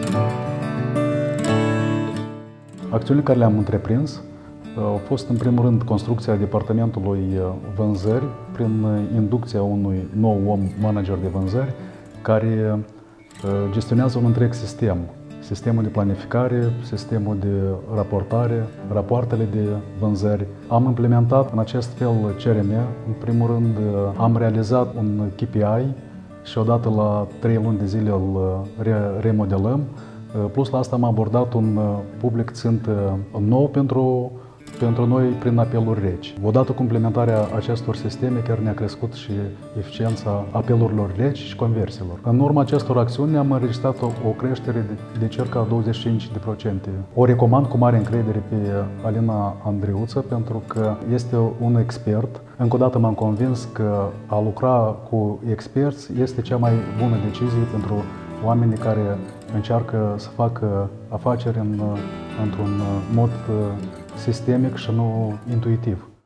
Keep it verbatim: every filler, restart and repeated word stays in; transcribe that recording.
Acțiunile care le-am întreprins au fost, în primul rând, construcția departamentului vânzări prin inducția unui nou om manager de vânzări care gestionează un întreg sistem. Sistemul de planificare, sistemul de raportare, rapoartele de vânzări. Am implementat în acest fel C R M. În primul rând, am realizat un K P I și odată la trei luni de zile îl remodelăm. Plus la asta am abordat un public țintă nou pentru, pentru noi prin apeluri reci. Odată cu implementarea acestor sisteme chiar ne-a crescut și eficiența apelurilor reci și conversiilor. În urma acestor acțiuni am înregistrat o, o creștere de, de circa douăzeci și cinci la sută. O recomand cu mare încredere pe Alina Andreuță pentru că este un expert. Încă o dată m-am convins că a lucra cu experți este cea mai bună decizie pentru oamenii care încearcă să facă afaceri în, într-un mod sistemic și nu intuitiv.